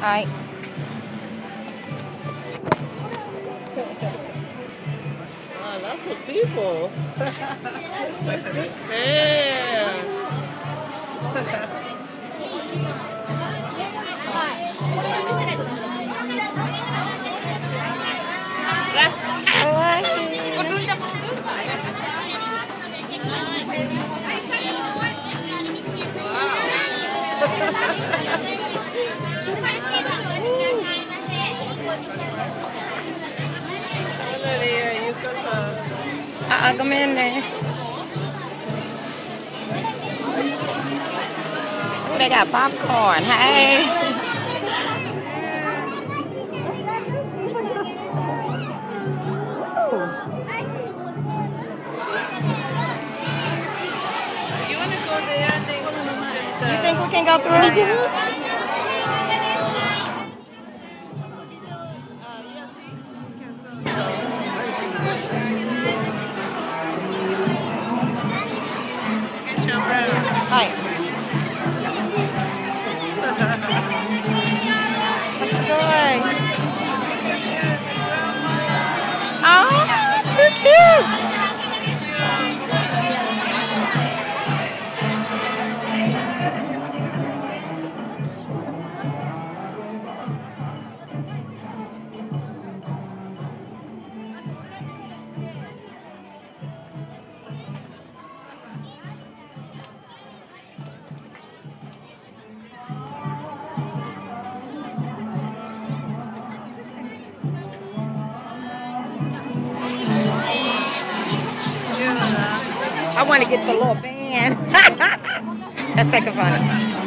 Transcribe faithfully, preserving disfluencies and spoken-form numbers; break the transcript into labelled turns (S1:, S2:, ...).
S1: Alright.
S2: Oh, lots of people. Damn.
S1: Uh-uh, come in there. Oh, they got popcorn. Hey.
S2: You want to go there? I think just, just uh,
S1: You think we can go through? Hi. What's the story? Oh, too cute. I want to get the little band. That's second funny.